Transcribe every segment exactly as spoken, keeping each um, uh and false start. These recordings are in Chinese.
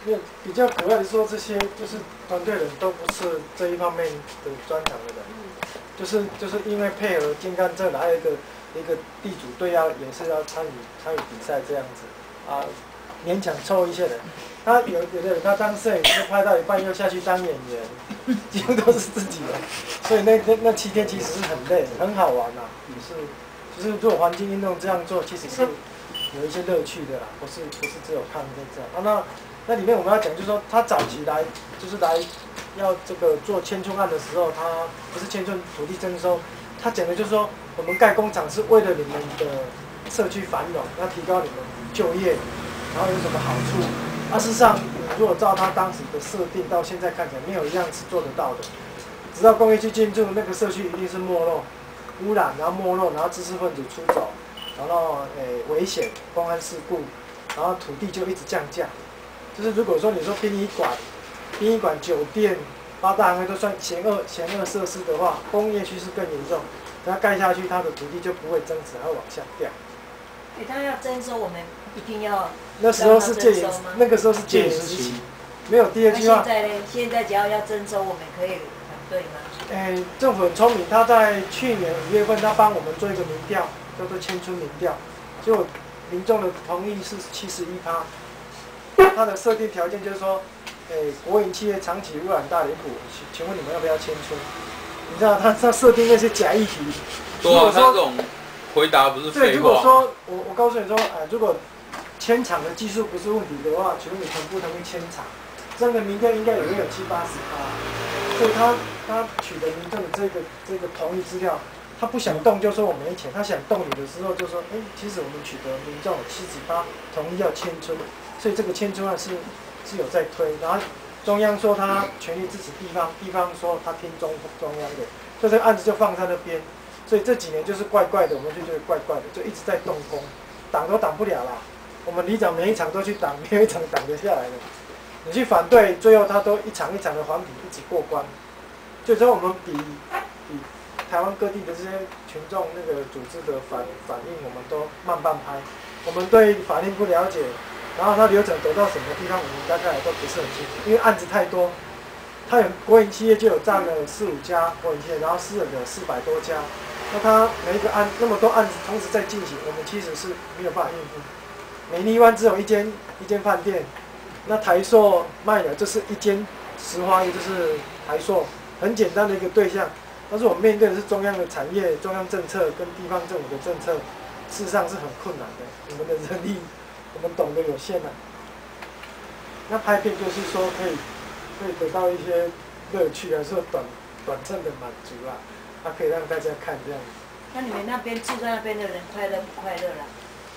有比较可爱的说，这些就是团队人都不是这一方面的专长的人，就是就是因为配合金刚镇还有一个一个地主队要也是要参与参与比赛这样子啊，勉强凑一些人。他有有的人他当摄影师拍到一半又下去当演员，几乎都是自己人，所以那那那七天其实是很累，很好玩呐、啊，也是就是做环境运动这样做其实是有一些乐趣的啦，不是不是只有看这样啊那。那里面我们要讲，就是说他早期来，就是来要这个做迁村案的时候，他不是迁村土地征收，他讲的就是说，我们盖工厂是为了你们的社区繁荣，要提高你们就业，然后有什么好处？啊，事实上，如果照他当时的设定，到现在看起来没有一样是做得到的。直到工业区进驻，那个社区一定是没落、污染，然后没落，然后知识分子出走，然后诶危险、公安事故，然后土地就一直降价。就是如果说你说殡仪馆、殡仪馆、酒店、八大行业都算嫌恶嫌恶设施的话，工业区是更严重。它盖下去，它的土地就不会增值，还会往下掉。 哎，他要征收，我们一定要那时候是戒严，那个时候是戒严时期，没有第二句话。 现在呢？现在只要要征收，我们可以反对吗？ 哎，政府很聪明，他在去年五月份，他帮我们做一个民调，叫做迁村民调，就民众的同意是七十一趴。它的设定条件就是说，诶，国营企业长期污染大林埔，请问你们要不要迁村？你知道他他设定那些假议题， 对啊，他这种回答不是废话。 对，如果说我我告诉你说，哎，如果迁厂的技术不是问题的话，请问你同不同意迁厂？这样的民调应该也会有七八十趴，所以他他取得民众的这个这个同意资料，他不想动就说我没钱，他想动你的时候就说，哎，其实我们取得民众有七十八同意要迁村。所以这个迁村案是是有在推，然后中央说他全力支持地方，地方说他听中中央的，所以这个案子就放在那边。所以这几年就是怪怪的，我们就觉得怪怪的，就一直在动工，挡都挡不了啦。我们里长每一场都去挡，没有一场挡得下来的。你去反对，最后他都一场一场的环评一直过关。所以说我们比比台湾各地的这些群众那个组织的反反应，我们都慢半拍。我们对法令不了解。然后它流程走到什么地方，我们大概都不是很清楚，因为案子太多，它有国营企业就有占了四五家国营企业，然后私人的四百多家，那它每一个案那么多案子同时在进行，我们其实是没有办法应付。美丽湾只有一间一间饭店，那台塑卖的这是一间石花业，就是台塑，很简单的一个对象，但是我们面对的是中央的产业、中央政策跟地方政府的政策，事实上是很困难的，我们的人力。我们懂得有限啊，那拍片就是说可以可以得到一些乐趣啊，是短短暂的满足啊，它可以让大家看这样。 那你们那边住在那边的人快乐不快乐啦？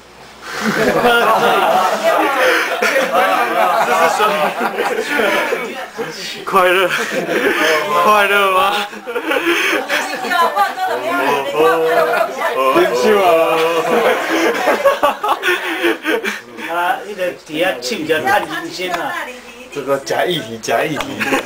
快乐，快乐吗？ 领袖啊！啊，那个底下庆着看明星啊， 这个假议题，假议题。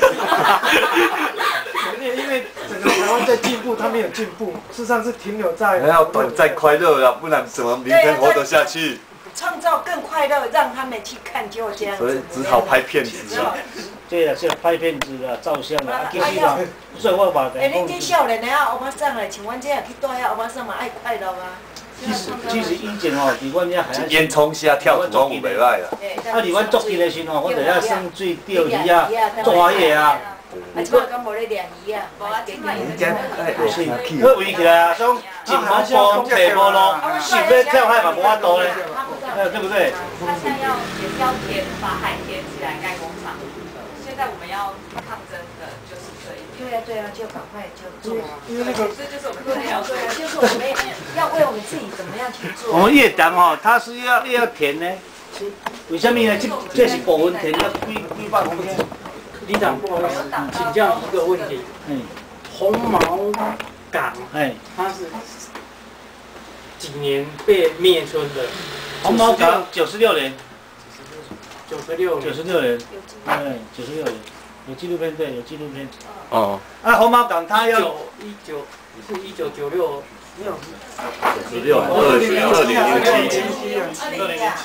因为整个台湾在进步，它没有进步，事实上是停留在。 还要短暂快乐啦，不然怎么明天活得下去？ 创造更快乐，让他们去看，就这样子。 所以只好拍片子啊。 对了，是拍片子啦、照相啦，其实啦，所以我话哎，恁这少年的啊，欧巴桑嘞，像阮这样去带遐欧巴桑嘛，爱快乐啊。 其实其实以前吼，伫阮遐海岸烟囱下跳舞拢有袂歹啦。 啊，伫阮足近的时候，我就遐耍水、钓鱼啊、做花叶啊。 啊，即摆敢无咧钓鱼啊？无啊，即摆人家哎，有生气。 去围起来啊，像进毛坡、北毛咯，想要跳海嘛无法度咧，对不对？ 他现在要也是要填，把海填起来盖工厂。现在我们要抗争的就是这一点。 对啊，对啊，就赶快就做啊。 因为那个， 这就是我们对啊， 对啊，就是我们要为我们自己怎么样去做。 我们越谈吼，它是要要填呢，为什么呢？这这是部分填了几几百公顷。 里长，不好意思，请教一个问题。 嗯， 红毛港， 哎， 它是几年被灭村的？ 红毛港九十六年， 九十六， 九十六年，哎，九十六年，有纪录片对，有纪录片。 哦。 啊，红毛港它要一九是一九九六，没有， 九十六，二零二零零七， 二零零七啊。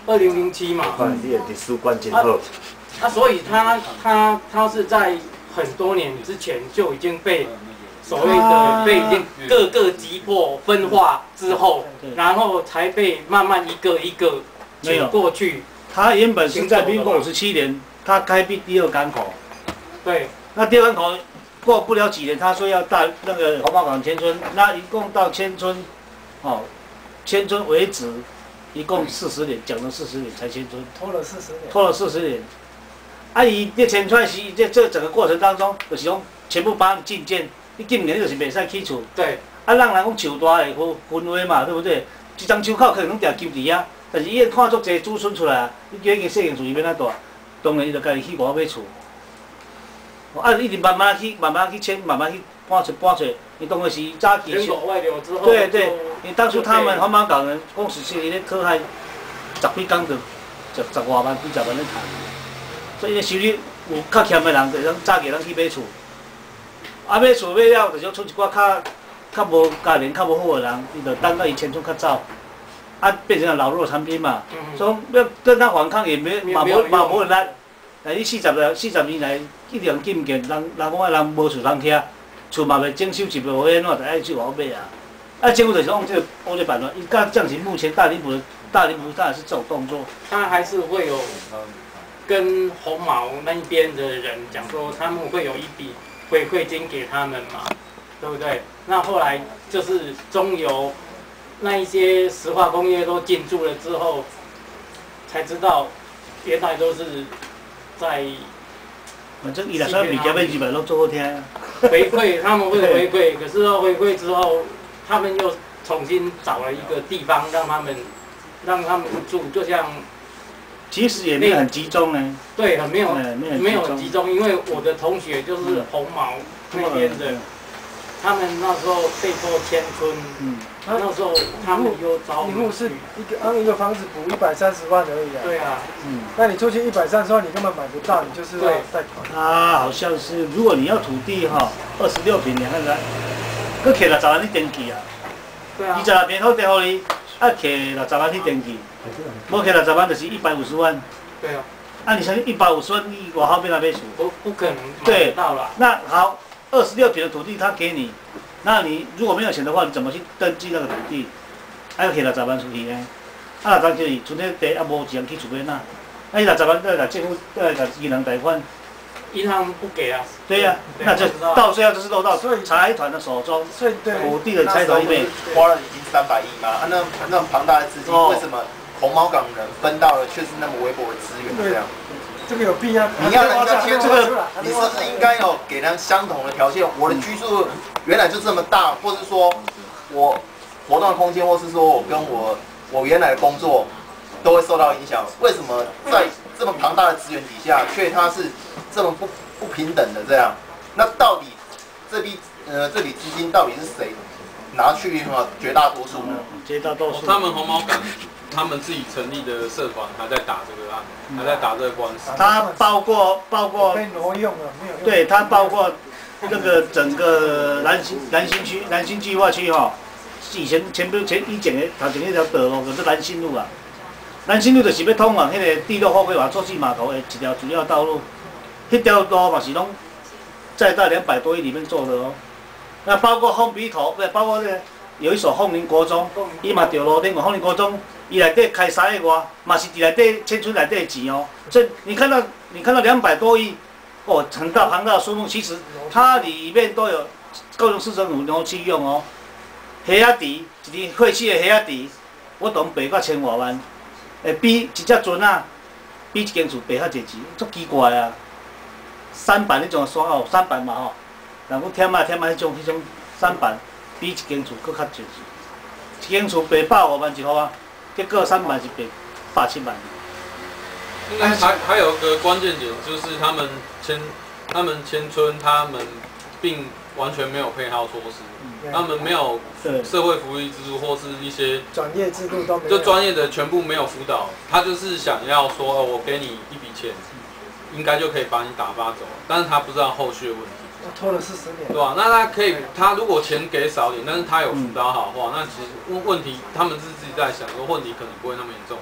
二零零七嘛， 反正你的历史关键好。 那所以他他他是在很多年之前就已经被所谓的被已经各个击破分化之后，然后才被慢慢一个一个chuyển过去。 他原本是在民国五十七年，他开辟第二港口。 对。 那第二港口过不了几年，他说要大那个红毛港迁村，那一共到迁村，哦，迁村为止，一共四十年，讲了四十年才迁村， 拖了四十年， 拖了四十年。啊，伊这迁村是这这整个过程当中，就是讲全部帮你进建，你进年就是袂使起厝。 对。 啊，让人讲树大的分分化嘛，对不对？一张手口可能拢定金伫啊，但是伊看足侪子孙出来啊，你叫伊个细间厝伊要哪大？当然伊就家己去外口买厝。啊，一直慢慢去，慢慢去迁，慢慢去搬出搬出。你当然是早期。 人口外流之后。 对对，因为当初他们黄毛港人讲实是伊咧讨海十几工就十十外万、几十万咧赚，所以收入有较欠的人，就咱早期咱去买厝。啊，买厝买了，就种出一寡较较无家庭、较无好的人，伊就等到伊迁出较早，啊，变成了老弱残兵嘛。嗯、所以要跟他反抗也没嘛无嘛无力。但你四十来四十年来一直用金建，人人讲啊人无厝通徛，厝嘛袂征收，一无安怎就爱去外口买啊。啊，政府就是用这个用这办法，伊刚降级，目前大林埔的大林埔当然是这种动作。 他还是会有跟红毛那边的人讲说，他们会有一笔回馈金给他们嘛，对不对？那后来就是中油那一些石化工业都进驻了之后，才知道原来都是。在， 反正伊若说物件要入来拢做好听。 回馈他们会回馈，可是到回馈之后，他们又重新找了一个地方让他们，让他们住，就像， 其实也没有很集中呢。 对，很没有， 没有没有很集中，因为我的同学就是红毛那边的，他们那时候被迫迁村。嗯。那时候他们有找一户是一个按一个房子补一百三十万而已啊。 对啊， 嗯，那你出去一百三十万，你根本买不到，你就是要贷款。 啊，好像是，如果你要土地哈，二十六平两个人，佮摕六十万去登记啊。 对啊。 二十六平好地互你，啊摕六十万去登记，无摕六十万就是一百五十万。 对啊。 啊，你想一百五十万，你外口要来买厝？ 不不可能买得到啦。 那好，二十六平的土地他给你。那你如果没有钱的话，你怎么去登记那个土地？还要摕六十万出去呢？啊，六十万就是存咧地，啊无钱去厝买哪？啊，伊六十万再来政府再来银行贷款， 银行不给啊。 对呀、啊，那就到最后就是落到财团的手中，土地的财团里面花了已经三百亿嘛，啊，那那么庞大的资金，为什么红毛港人分到了却是那么微薄的资源这样？ 这个有必要？ 你要人家迁出，你是不是应该有给人相同的条件？我的居住原来就这么大，或是说我活动的空间，或是说我跟我我原来的工作都会受到影响。为什么在这么庞大的资源底下，却它是这么不不平等的这样？那到底这笔呃这笔资金到底是谁拿去什么绝大多数呢？ 绝大多数。 他们红毛港。他们自己成立的社团还在打这个案，还在打这个官司。 他包括包括被挪用了，没有用。 对他包括那个整个南新南新区南新计划区哈，以前前不前以前的头前那条道路就是南新路啊。南新路就是要通往迄个地洛后规划作业码头的一条主要道路，迄条路嘛是拢在到两百多亿里面做的哦。那包括凤鼻头，不包括那个有一所凤林国中，伊嘛掉路顶个凤林国中。伊内底开三个外，嘛是伫内底迁村内底的钱哦。所以你看到你看到两百多亿，哦，很大庞大的数目，其实它里面都有高雄市政府挪去用哦。虾仔池，一支废弃的虾仔池，我当赔到千外万，会比一只船啊，比一间厝赔较侪钱，足奇怪啊！三板迄种山哦，三板嘛吼，人讲忝啊忝啊，迄种迄种三板比一间厝搁较侪钱，一间厝赔百外万一户啊。结果三百是赔八七万。 应该还还有个关键点，就是他们迁他们迁村，他们并完全没有配套措施，嗯、他们没有社会福利制度或是一些专业制度都没有， 就专业的全部没有辅导，他就是想要说，哦、我给你一笔钱，应该就可以把你打发走，但是他不知道后续的问题。 他拖了四十年， 对吧、啊？那他可以，他如果钱给少点，但是他有辅导好的话，那其实问问题他们是自己在想说问题可能不会那么严重。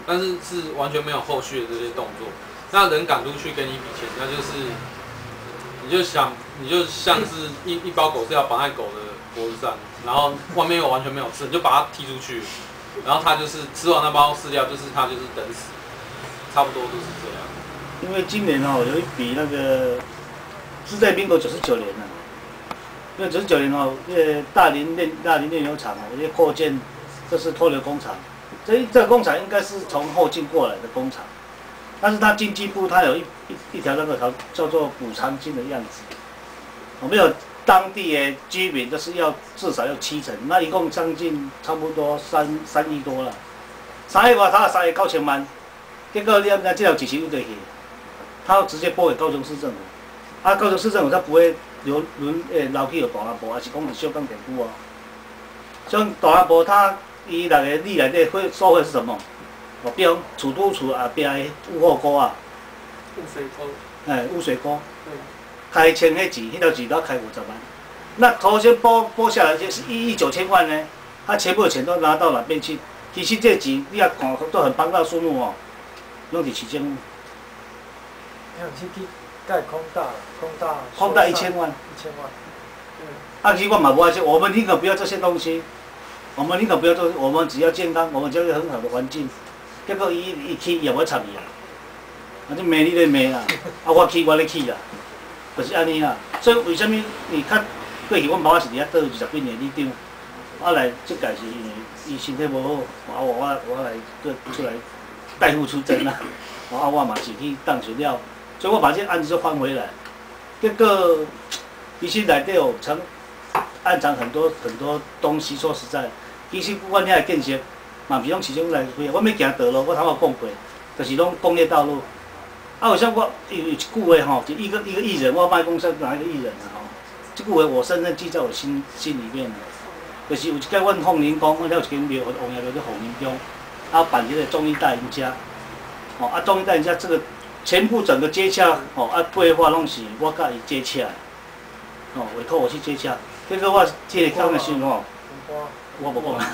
但是是完全没有后续的这些动作。那人赶出去给你一笔钱，那就是你就想你就像是一一包狗饲料绑在狗的脖子上，然后外面又完全没有吃，你就把它踢出去，然后它就是吃完那包饲料，就是它就是等死，差不多都是这样。 因为今年哦有一笔那个是在民国九十九年呢、啊，因为九十九年哦，那个大林炼大林炼油厂哦，因为扩建，这是脱硫工厂，这这个工厂应该是从后进过来的工厂，但是它经济部它有一一一条那个条叫做补偿金的样子，我们有当地的居民就是要至少要七成，那一共将近差不多三三亿多了，三亿外头三亿九千万，结果你看这条几千亿对去。他直接拨给高雄市政府，啊，高雄市政府他不会留轮诶留去给大南部，还是讲是小港电府哦。像大南部，他伊那个里内底会收费是什么？哦，比如楚都处后壁的雾火锅啊， 雾水沟， 哎，雾水沟，开千迄钱，迄条钱都要开五十万。那头先拨拨下来就是一亿九千万呢，他全部的钱都拿到哪边去？其实这钱你要看都很庞大数目哦，拢是市政府。 像去去盖空大，空大， 空大一千万， 一千万。嗯。 啊，其实我嘛不爱去，我们宁可不要这些东西，我们宁可不要做，我们只要健康，我们只要有很好的环境。结果伊伊去也无插伊啊，啊就骂你咧骂啦，啊我去我咧去啦，就是安尼啦。所以为什么你看过去阮爸爸是伫遐倒二十几年里长，我来即届是因为伊身体无好，啊我我我来个出来代父出征啦，啊我嘛是去当选了。所以我把这个案子就翻回来，结果其实内底有藏暗藏很多很多东西。说实在，其实阮遐建设嘛，是拢市政府来规。我要行道路，我头有讲过，就是拢工业道路。啊，为啥我有一句话吼，就一个一个艺人，我卖讲说哪一个艺人啊吼？这句话我深深记在我心心里面了。就是有一届阮凤林宫，阮了一间庙，王爷庙叫凤林宫，啊办一个中医大赢家，哦啊中医大赢家这个。全部整个接洽，哦，啊，规划拢是我甲伊接洽的，哦，委托我去接洽。结果我这个讲的时候哦，我无讲。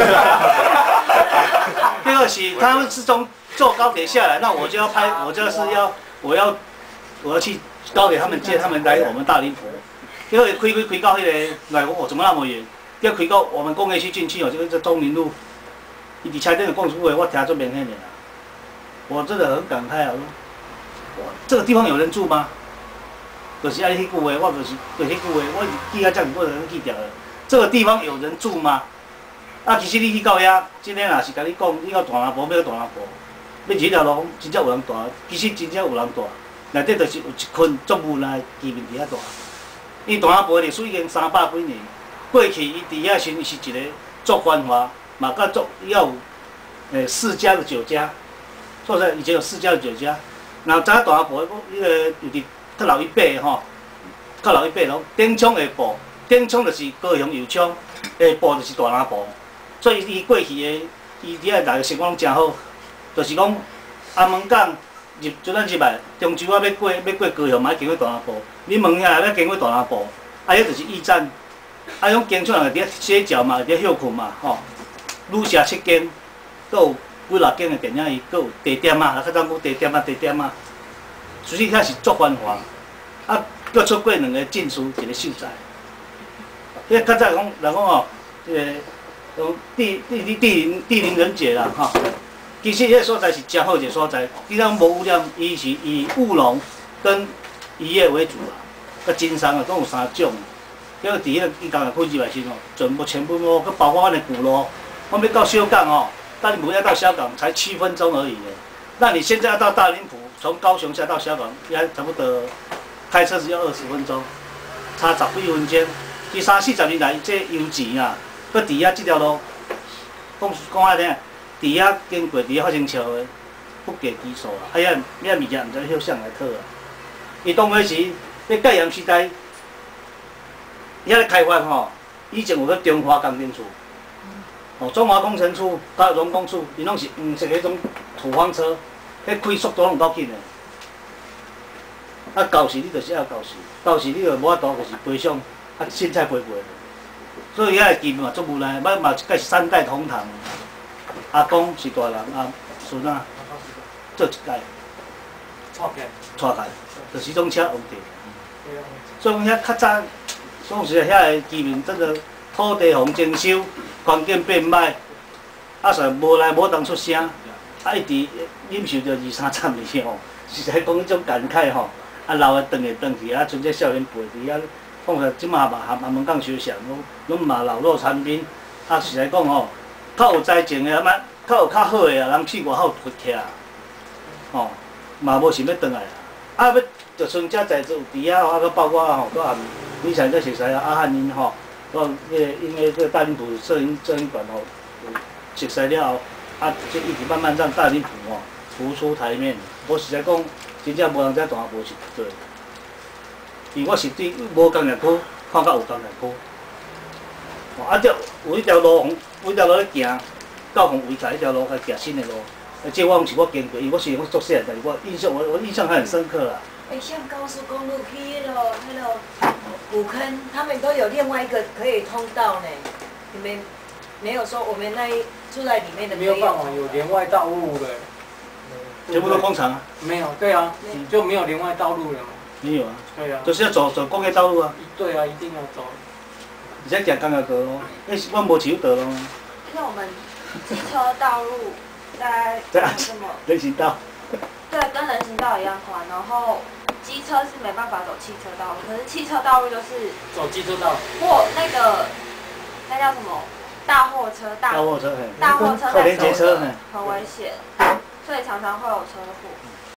这个是他们是从坐高铁下来，那我就要拍，我就是要，我要，我要去高铁他们接他们来我们大林埔。结果开开开到迄个来讲，哦，怎么那么远？要开到我们工业区进去哦，这个这中林路，伊伫车顶有讲出话，我听做明显的啦。我真的很感慨啊！这个地方有人住吗？就是安尼迄句话，我就是对迄句话，我记啊，遮尔多人记掉了。这个地方有人住吗？啊，其实你去到遐，今天若是甲你讲，你到大南埔，要到大南埔，要一条路真正有人住，其实真正有人住，内底就是有一群作物来居民伫遐住。因大南埔的历史已经三百几年，过去伊伫遐时是一个做繁华，嘛甲做要有诶世家的酒家，说实在以前有世家的酒家。然后早大南埔，迄个尤其较老一辈吼，较老一辈咯，顶冲下埔，顶冲就是高雄油厂，下埔就是大南埔，所以伊过去的伊伫遐来个生活拢真好，就是讲安门港入就咱入来，中州啊要过要过高雄嘛要经过大南埔，你门遐要经过大南埔，啊迄就是驿站，啊种经出来伫遐洗脚嘛，伫遐休困嘛吼，女社七间，阁有。几六间的电影院，阁有地点啊，较早讲地点啊，地点啊，所以遐是足繁华。啊，阁出过两个进出，一个秀才。迄较早讲，人讲哦，这个用地地地地灵地灵人杰啦，吼。其实迄个所在是真好一个所在，伊咱无污染，伊是以务农跟渔业为主啦，甲经商啊，总有三种。迄个伫迄个伊刚才开入来时吼，全部全部哦，佮包括阮的古路，我要到小港哦。大林埔要到小港才七分钟而已呢，那你现在要到大林埔，从高雄下到小港，也差不多开车是要二十分钟，差十几分钟。第三四十年来，这油钱啊，搁伫遐这条路，讲讲下听，伫遐经过，伫遐发生桥的不计其数啊！哎呀，遐物件毋知晓谁来讨啊！伊当初时，咧戒严时代，遐咧开发吼，以前有个中华工程处。哦，中华工程处、甲农工处，伊拢是黄色迄种土方车，迄开速度拢够紧的。啊，到时你就是要到时，到时你就无法度，就是赔偿，啊，凊彩赔赔。所以遐个居民嘛足无奈，摆嘛，甲是三代同堂。阿公是大人，啊， 孙仔做一届， 错开。 错开，就是种车问题。所以讲遐较早，讲实在遐个居民真个土地互征收，环境变歹，啊，煞无来无当出声，啊，一直忍受着二三十年吼，实在讲迄种感慨吼，啊，老个转来转去，啊，剩这少年辈伫遐，讲实即马嘛厦厦门港相像，拢拢嘛老弱残兵，啊，实在讲吼，较有才情的啊，嘛较有较好的啊，人去外口活徛，吼，嘛无想要转来啊，啊要。就剩遮在做伫遐吼，啊，佮包括吼，佮含你像这熟悉啊，阿汉因吼，佮迄个因为这个大林埔摄影摄影馆吼，熟悉了后，啊，就一直慢慢让大林埔吼浮出台面。我实在讲，真正无人遮大无是对，因为我是对无工业区看到有工业区，哦，啊，条有一条路，有一条路咧行，到红围起一条路来行新的路，这我拢是我经过，因为我是我做细汉，但是我印象我我印象还很深刻啦。 哎，像高速公路去那个那个五坑，他们都有另外一个可以通道呢。你们没有说我们那一住在里面的没有办法有连外道路的， 全部都工厂啊？ 没有，对啊，你就没有连外道路了嘛？ 没有啊。 对啊。 就是要走走工业道路啊。 对啊，一定要走。 而且行工业道咯，那是我无手道咯。 像我们机车道路大概什么？ 人行道。 对，跟人行道一样宽，然后机车是没办法走汽车道路，可是汽车道路就是走机车道， 或那个那叫什么大货车、大大货车， 大货车在走的，很危险，所以常常会有车祸。